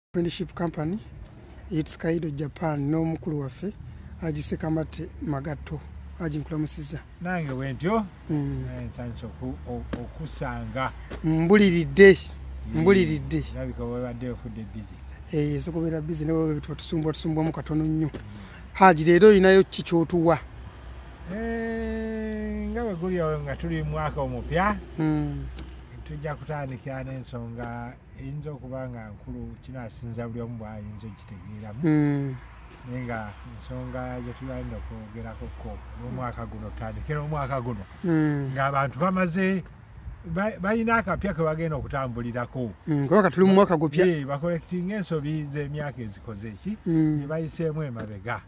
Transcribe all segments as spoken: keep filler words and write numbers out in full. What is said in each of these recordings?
Friendship company YIGA Japan n'omukulu waffe Hajji Sekamate Magato Hajji nkulamusiza nange wentyo nsanyusa okusanga mbuliridde mbuliridde labika wabadde ofudde busy eh sokubeera busy ne wewe tutusumbwa tusumbwa mu katono nnyo Hajji leero olinayo ki kyotuwa eh nga wegulya nga tuli mwaka omupya mm. tujja kutandikira n'ensonga eyinza okuba nga nkulu kinasinza buli omu bw'ayinza okitegeeramu mm. naye nga ensonga gye tugenda okwogerako ko n'omwaka guno tutandikira omwaka guno mm. ng'abantu bamaze balina akapya ke bagenda okutambulirako kubanga tuli mu mwaka gupya bakolekitinga ensobi z'emyaka ezikoze eki ne bayiseemu emabega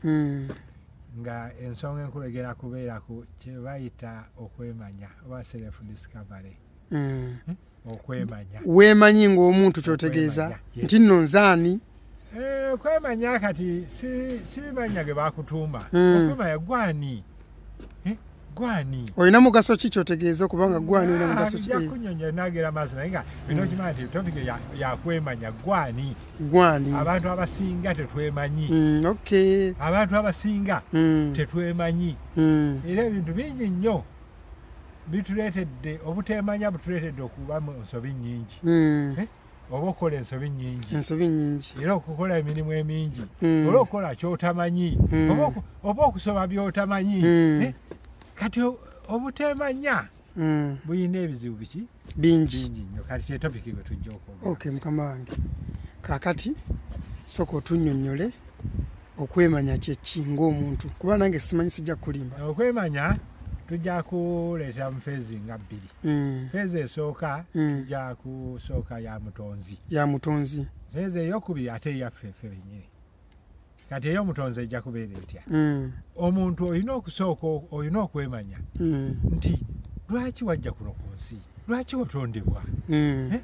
nga ensonga enkulu egenda kubeera ku kye bayita okwemanya oba self discovery. Mm. Okwemanya weemanyi ng'omuntu kyotegeeza nti nno nzaani eh okwemanya kati si sibimanya ge bakutuuma mm. okwemanya gwani eh gwani olina mugaso ki kyotegeeza kubanga gwani olina mugaso ki yakunyonyola nagera maaso naye nga bino kimanyi nti topic ya, ya kwemanya gwani gwani abantu abasinga tetwemanyi mm, okay. abantu abasinga mm. tetwemanyi mm. era ebintu bingi nnyo bituletedde obutemanya butuletedde okuba mu nsobi nnyingi mm. eh? oba okukola ensobi nnyingi ensobi nnyingi era okukola emirimu emingi mm. oba okukola kyotamanyi mm. oba okusoma byotamanyi mm. eh? kati obutemanya mm. buyina ebizibu biki bingi nnyo kati kye topic gwe tujja okwogera. Okay mukama wange kaakati sooka otunnyonnyole okwemanya kye ki ng'omuntu kuba nange simanyi sijja kulimba okwemanya tujja kuleeta mu feezi nga bbiri mm. feezi esooka mm. tujja kusooka ya mutonzi ya mutonzi feezi eyokubiri ate eyaffe ffe bennyini kati ey'omutonzi ejja kubeera etya mm. omuntu olina okusooka olina okwemanya mm. nti lwaki wajja kuno ku nsi lwaki watondebwa mm. eh?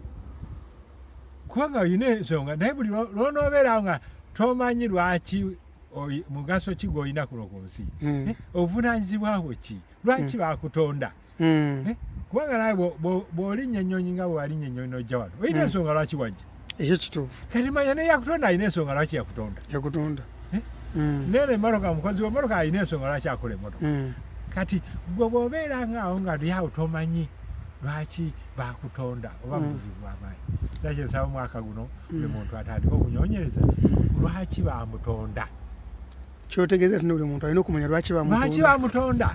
kubanga olina ensonga naye buli lwonoobeerawo nga tomanyi lwaki mugaso ki gw'olina kuno ku nsi mm. eh? obuvunaanyizibwawo ki lwaki mm. bakutonda mm. eh? kubanga naye bw'olinnya ennyonyi nga bwe walinnya ennyonyi n'ojja wano olina mm. ensonga lwaki wajja ekyo kituufu kati manya naye yakutonda alina ensonga lwaki yakutonda yakutonda eh? mm. nene emmotoka mukozi w'emmotoka alina ensonga lwaki akola emmotoka mm. kati gwe bw'obeera ngaawo nga lyawo tomanyi lwaki bakutonda oba muzibu bw'amaanyi era kyensaba omwaka guno buli muntu atandika okunyonyereza lwaki bamutonda kyotegeeza tina buli muntu alina okumanya lwaki bamutonda lwaki bamutonda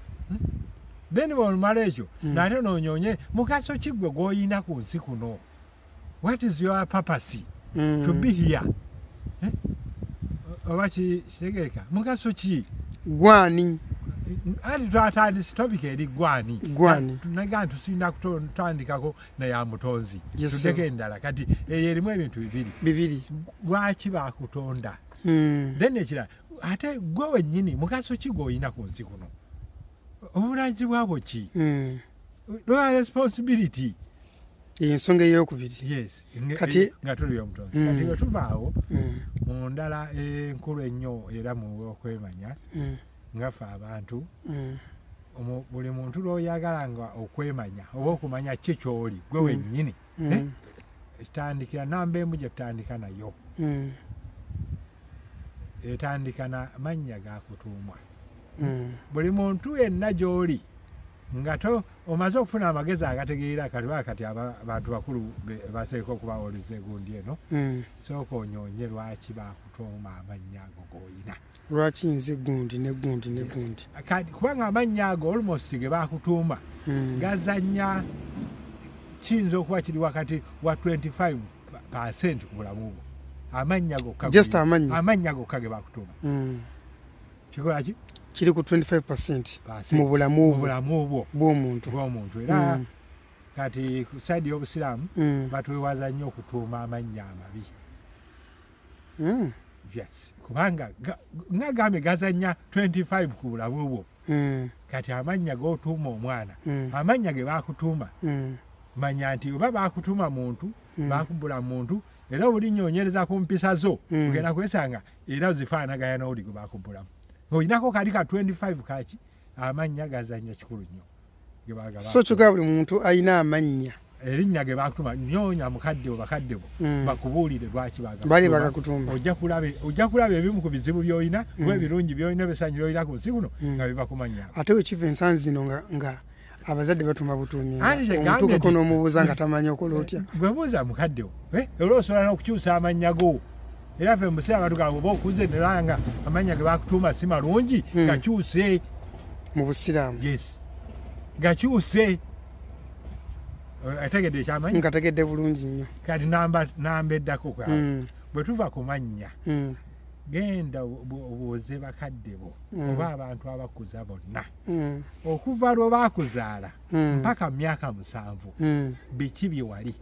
then bw'olumala ekyo nate noonyonye mugaso ki gwe gw'olina ku nsi kuno what is your purpose mm. to be here eh? oba kitegeeka mugaso ki gwani ati twatandise topic eri gwani gwani naga tusinda kutandikako naye mutonzi yes, tudeke endala kati eyo erimu ebintu bibiri bibiri lwaki bakutonda mm. then ekira ate gwe wennyini mugaso ki gw'olina ku nsi kuno obuvunaanyizibwabwo ki mm. lwa responsibility ensonga eyokubiri yes kati nga tuli omutonzi mm. kati bwe tuvaawo mm. mu ndala enkulu ennyo era mu okwemanya mm. ngaffe abantu mm. buli muntu lw'oyagala nga okwemanya oba okumanya ki ky'oli gwe wennyini mm. eh? etandikira namba emu gye tutandika nayo mm. etandika na mannya gakutuumwa mm. buli muntu yenna gy'oli nga to omaze okufuna amagezi agategeera kati kati abantu bakulu baseeko okubawoliza egundi eno mm. sooka onyonye lwaki bakutuuma amannya ago g'olina lwaki nze gundi ne gundi ne gundi kati kubanga amannya ago almost ge bakutuuma mm. gazannya kiyinza okuba kiri wakati wa twenty-five percent ku bulamu bwo amannya gokka just amanya amanya gokka ge bakutuuma mm. kikola ki kiri ku twenty-five percent mu bulamu bwo bw'omuntu bw'omuntu era mm. kati ku side y'obusiraamu mm. batwewaza nnyo okutuuma amannya amabi mm. yes kubanga nga gambe gazannya twenty-five ku bulamu bwo mm. kati amannya g'otuuma omwana mm. amannya ge bakutuuma mm. manya nti oba bakutuuma muntu mm. bakubula muntu era obulinnyonyereza ku mpisa zo mm. ugenda kwesanga era zifaanaganya n'oli gwe bakubulamu ng'olinako kali ka twenty-five kaki amannya gazannya kikulu nnyo so kyokka buli muntu alina amannya erinnya ge bakutuma nyonya mukadde bakadde bo bakubuulire lwaki baga bali bagakutuma ojja kulabe ojja kulabe ebimu ku bizibu byoyina bwe birungi byoyina besanyu yoyina ku nsi kuno nga bibakumanya ate wekiva ensanzi zino nga nga abazadde batuma butumye omuntu ko n'omubuuza nga tamanyi okola otya gwe buuza mukadde wo olwosobola n'okukyusa amanya go era ffe mu biseera batugamba oba okuze neranga amanya ge bakutuma si malungi gakyuse mu busiraamu yes gakyuse ategedde ekyamanyi ngategedde bulungi nnyo kati namba namba eddako kwa bwe tuva ku mannya genda obuuze bakadde bo oba abantu abakuza bonna okuva lwe baakuzaala mpaka myaka musanvu biki bye wali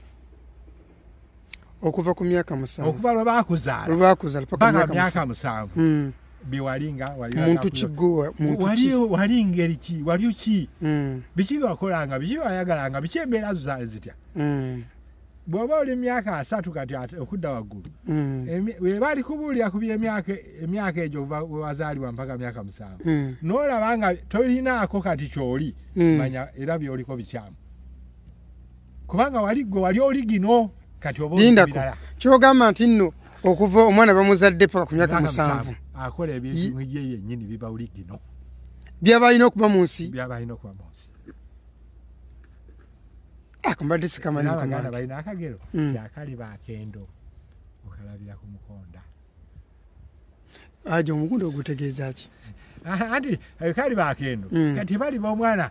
okuva ku myaka musanvu okuva lwe baakuzaala lwe baakuzaala mpaka myaka musanvu biwalinga muntu kigowa muntu wali wali ngeri ki wali ki biki byakolanga biki byayagalanga biki embeera zaali zitya bw'oba oli myaka asatu kati okudda waggulu webaali kubuulira ku byemyaka emyaka egyo wazaalibwa mpaka myaka musanvu n'olaba nga tolinaako kati kyoli manya era byoliko bikyamu kubanga wali gwe wali oli gino kati oba olibirala kyogamba nti nno okuva omwana bamuzadde paka ku myaka musanvu akola ebintu ye yennyini biba oli gino byabalina okuba mu nsi byabalina okuba mu nsi akumbadde sikamanyi kamana balina akagero kyakali bakendo okalabira ku mukonda aje omugundo ogutegeeza ki anti kali bakendo kati bali bomwana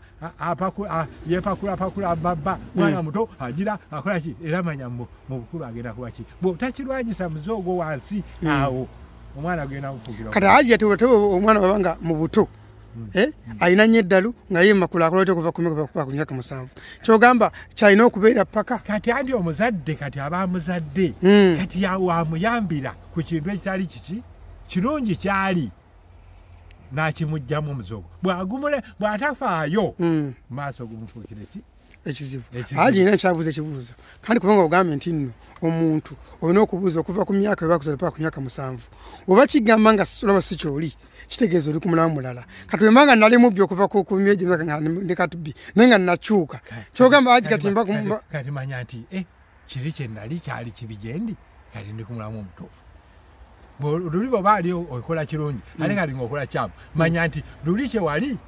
yepakula pakula baba mwana muto agira akola ki era manya mu bukulu agenda kuba ki bo takirwanyisa muzogo wansi awo omwana agenda kufugira kati aje tuwetewe omwana babanga mu buto eh ayina nnyo eddalu nga ye makula akolete kuva ku myaka ku myaka musanvu kyogamba kyalina okubeera paka kati andi omuzadde kati abamuzadde kati yawo amuyambira ku kintu ekitali kiki kirungi kyali nakimujjamu omuzogo bwagumule bw'atafaayo maaso gumufuukire ki ekizibu aje ina kyabuuza ekibuuzo kandi kubanga ogambe nti nno omuntu olina okubuuza okuva ku myaka ebakuzaala paka ku myaka musanvu oba kigamba nga olaba si kyoli kitegeeza oli ku mulamu mulala kati wembanga nali mubbi okuva ku myejo emyaka nga ndekatubbi naye nga nakyuka kyogamba aji kati mba kati manya nti eh kiri kye nali kyali kibigendi kati ndi ku mulamu omutuufu luli bwe baali okola kirungi ate kati ng'okola kyamu manya nti luli kye wali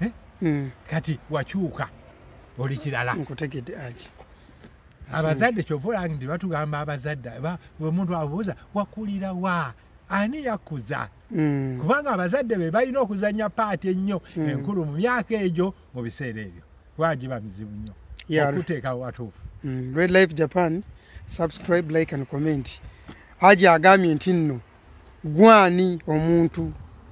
kati wakyuka oli kirala nkutegedde aji abazadde kyova olanga nti batugamba abazadde omuntu abuuza wakulira wa ani yakuza kubanga abazadde be balina okuzanya paati ennyo enkulu mu myaka egyo mu biseera ebyo wagiba mizibu nnyo okuteeka watuufu Red Life Japan subscribe like and comment aji agambye nti nno gwani omuntu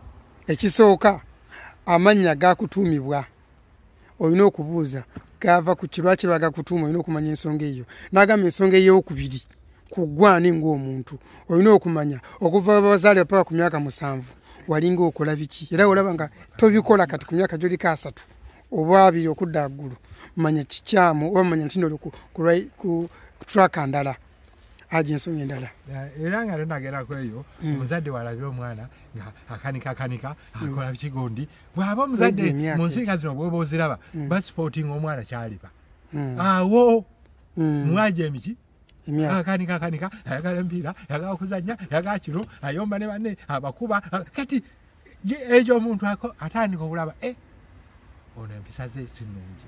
ekisooka amannya gakutuumibwa olina okubuuza gava ku kirwaki bagakutuuma olina okumanya ensonga eyo n'agamba ensonga ey'okubiri ku gwani ng'omuntu olina okumanya okuva bazaale paka ku myaka musanvu walinga okola biki era olaba nga tobikola kati ku myaka gy'oliko asatu oba abiri okudda waggulu manya kikyamu oba manya nti noli ku traka ndala aje ensonga endala era nga tonagerako eyo omuzadde walabye omwana nga akanika akanika akola kigondi bw'aba omuzadde mu nsiika zino bw'oba oziraba basipootinga omwana kyaliba awo mwaje emiki akanika akanika ayagala empiira ayagala okuzannya ayagala kiro ayomba ne banne abakuba kati egyo omuntu atandika okulaba e ono empisa ze sinungi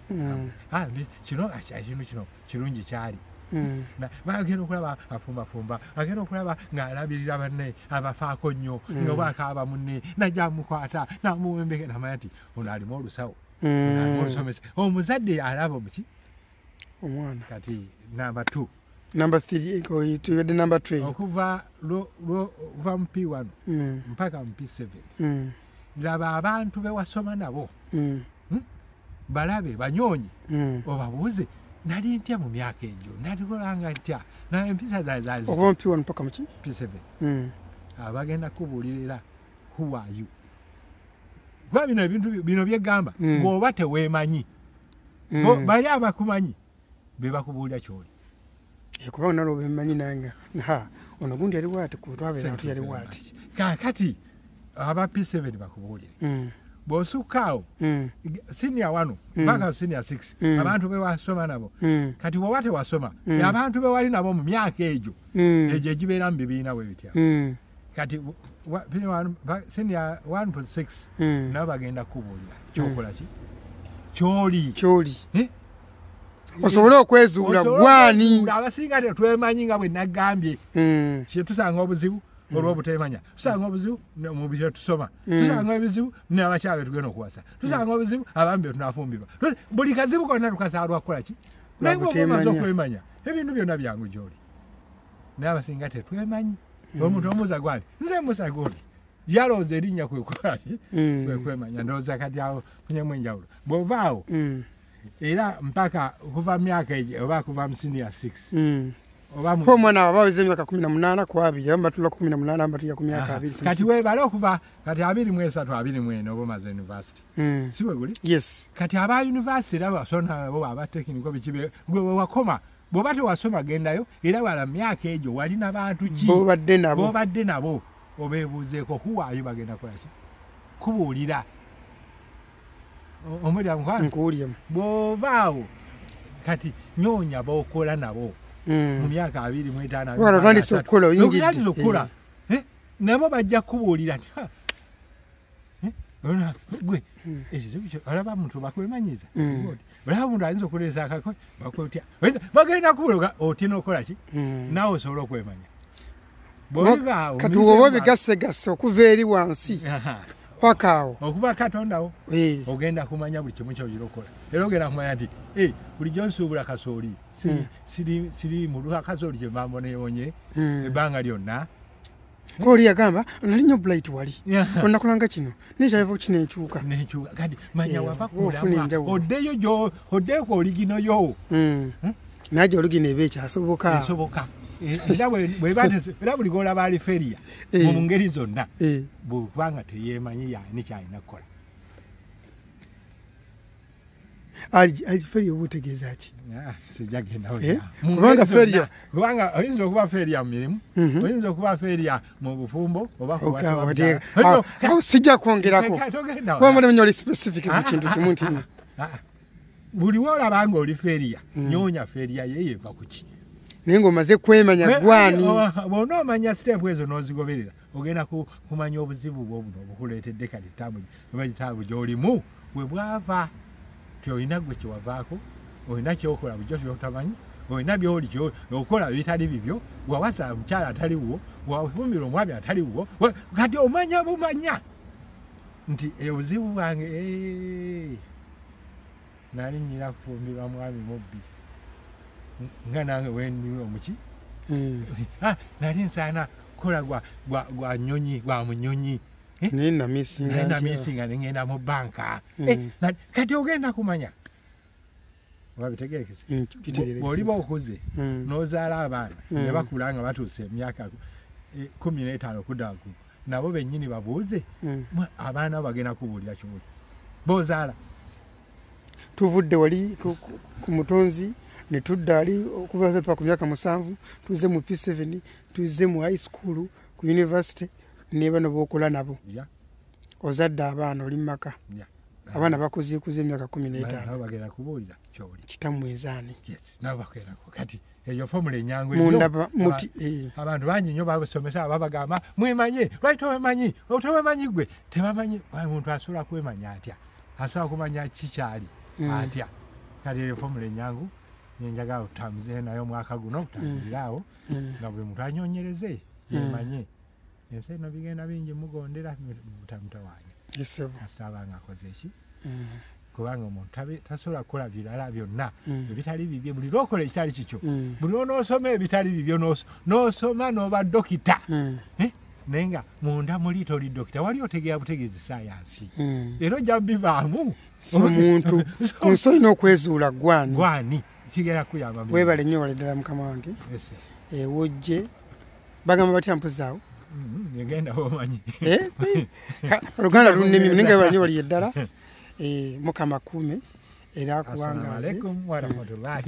kino ekintu kino kirungi kyali bagenda okulaba afumbafumba agenda okulaba ng'alabirira banne abafaako nnyo nga bwakaaba munne najja mukwata namuwembeke namanya nti ono alimu olusawo alimu olusomesa omuzadde alaba omuki omwana kati namba two number three tuyedde number three okuva okuva mu P one mpaka mu P seven laba abantu bewasoma nabo balabe banyonyi obabuuze nali ntya mu myaka egyo nalikolanga ntya naye empisa zaali zaali okuva mu P one mpaka mu ki P seven abagenda kubuulirira who are you kuba bino ebintu bino byegamba ng'oba teweemanyi bali abakumanyi be bakubuulira kyoli kubanga nalo bemanyi nange ha ono gundi yali bwati kutwabeera nti yali bwati kakati aba P seven bakubuulire bw'osukaawo mm. senior wano Mm. mpaka senior six Mm. abantu be wasoma nabo Mm. kati bw'oba tewasoma Mm. abantu be wali nabo mu myaka egyo Mm. egyo egibeera mu bibiina bwe bitya Mm. kati wa- senior one- ba- senior one to six Mm. nabo bagenda kubuulira kyokola ki kyoli kyoli Eh? osobole okwezuula Osobola gwani okwezuula, abasinga tetwemanyi nga bwe nagambye Mm. kyetusanga obuzibu olw'obutemanya tusanga obuzibu mu bye tusoma Mm. tusanga ebizibu n'abakyala be tugenda okuwasa tusanga obuzibu abamu be tunafumbirwa Tu- buli kazibu konna tukasaalwa kukola ki naye bw'oba omaze butemanya. okwemanya ebintu byonna byangu gy'oli naye abasinga tetwemanyi omuntu omuuza gwani nze musa goli yalooza erinnya kwe kukola ki Mm. kwe kwemanya ndowooza kati awo funyemu enjawulo bw'ovaawo Mm. era mpaka kuva myaka egyo oba kuva mu senior six Mm. oba mu ko omwana abo baweza emyaka kumi na munaana ku abiri abamu batula ku kumi na munaana abamu batulira ku myaka Aha. abiri kati weebale okuva kati abiri mu esatu abiri mu ena oba omaze university Mm. si bwe guli yes kati aba university era basona bo aba tekiniko bikibe gwe wakoma bw'oba tewasoma gendayo era wala myaka egyo walina bantu ki bobadde nabo bobadde nabo obeebuuzeeko kuwaayo bagenda kola ki kubuulira O- omulya mukwano nkuwulyamu bw'ovaawo kati nyoonya b'okola nabo mu myaka abiri mu etaano Wala otandise okukola oyingidde. otandise okukola Eh, nabo bajja kubuulira nti "Ha, eh, ona, gwe Mm. ekizibu kyo olaba muntu bakwemanyiza Mm. olaba muntu ayinza okuleesa akako bakwotya Oyinza- bagenda kubuloga otya n'okola ki Mm. naawe osobola okwemanya Kuba- bwolibaawo kati oba obigassegase okuva eri wansi paka awo okuba katondawo Eh. ogenda kumanya buli kimu kyogira okola era ogenda kumanya nti "Eh, bulijjo nsuubula kasooli siri- Mm. siri siri muluka kasooli kye mbambo neewonye Mm. ebbanga lyonna kooli yagamba nali nnyo bulayiti wali Yeah. onakulanga kino nekyayiva kino enkyuka nekyuka kati manya Eh, wava ofuna kulamwa enjawulo. oddeyo gyo oddeeko oliginoyo Mm. Hmm? naje olugina eba ekyasoboka esoboka Eh, era bwe- bweba tese- era buli golaba ali feria Eh. mu ngeri zonna Eh. bwekubanga teyeemanyi yani kyalina kukola ali ali feri oba otegeeza ki Ah, sijagendawo Eh? ya. Mu Kubanga ngeri zonna, feria- kubanga oyinza okuba feria mu mirimu Mhm. oyinza okuba feria mu bufumbo oba ku Okay, watu wate- abadala. awo- awo sijja kwongerako Ka- togenda kuba wala. mulimu oli specific ku Ah, kintu ah, kimu nti ah, ah, ah. buli woolaba nga oli feria nyoonya feria ye yeva ku ki naye ng'omaze kwemanya gwani bw'ona omanya siteepu ezo n'ozigoberera ogenda ku- kumanya obuzibu bwo buno obukuleetedde kati taabu oba kitaabu gy'olimu bwe bwava ti olina gwe kyewavaako olina kyokola bujjo kyotamanyi olina byoli okola bitali bibyo wawasa omukyala atali wuwo wafumbira omwami atali wuwo wa- kati omanya bumanya nti obuzibu bwange eh, nali nnyina kufumbirwa mwami mubbi nga nange wendi omuki Mm. Ah, nali nsaana kola gwa gwa gwa nyonyi gwa munyonyi Eh? naye namisinga naenda ntya. misinga nengenda mu banka Mm. Eh, na- kati ogenda kumanya wabitegerekese Mm, kitegerekese. bw'oliba okuze Mm. n'ozaala abaana Mm. ne bakula nga batuuse emyaka eh, kumi n'etaano kudda waggulu nabo bennyini babuuze Mm. mwa- abaana bo bagenda kubuulira kibuuli b'ozaala tuvudde wali ku- ku- ku mutonzi ne tudda ali okuva ze tuba ku myaka musanvu tuze mu p seven tuze mu high school ku university ne bano b'okola nabo ya ozadde abaana oli mumaka ya abaana bakuziikuza emyaka kumi nabo n'etaano bagenda kubuulira kyoli kitammwezaani yes nabo bagerako kati eyo fomula enyangu mundaba muti eh. abantu bangi nnyo babasomesa babagamba mwemanye lwaki towemanyi otowemanyi gwe tebamanyi Wali muntu asobola kwemanya atya asobola kumanya kikyali Mm. atya kati eyo fomula enyangu nyenjagala otambuze nayo omwaka guno otambuliraawo Mm. nga buli muntu anyonyereze yemanye ensi eno bigenda bingi mugondera mutamutawaanya Yesebo. asabanga akoze eki Mm. kubanga omuntu tabe- tasobola kukola birala byonna Mm. ebitali bibye buli lwokola ekitali kikyo Mm. buli onoosoma ebitali bibyo n'os- n'osoma n'oba dokita Mm. Eh, naye nga munda muli toli dokita wali otegera butegeezi sayansi Mm. era ojja bivaamu so omuntu So- nsi olina okwezuula gwani gwani kigenda kuyamba mu- webale nnyo wale ddala mukama wange Yes. ewojje bagamba batya mpuzaawo Mhm, ngenda omanyi Eh? Ka- oluganda lunnimi naye nga webale nnyo wali eddala Eh, mukama kuume era Assalamu akuwangaze alaikum warahmatullahi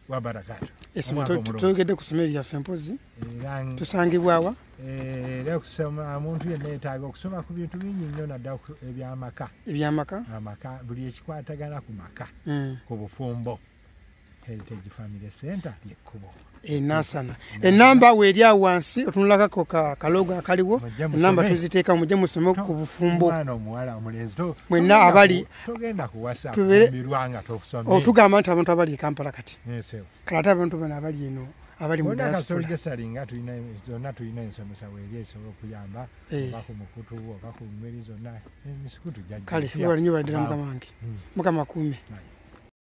wa barakatuh. Essomero twogedde ku ssomero lyaffe mpozi tusangibwawa? Era kusoma omuntu yenna yeetaaga okusoma ku bintu bingi nnyo naddala ebyamaka. Ebyamaka? Amaka buli ekikwatagana ku maka ku bufumbo. Heritage Family Center lyekkubo. Enasana. Enamba weeri awo wansi otunulako ka kalogo akaliwo. Enamba tuziteeka mujje musome ku bufumbo. Mwana omuwala omulenzi to. Mwenna abali togenda ku WhatsApp mirwanga tofusome. Otugamba nti abantu abali e Kampala kati. Yesewo. Kati abantu bano abali eno abali mu diaspora. Bona salinga tulina zonna tulina ensomesa weeri esobola okuyamba oba ku mukutu oba ku mmeri zonna emisukutu jajja. Kale sibo balinyo badira mukama wange. Mukama kuume.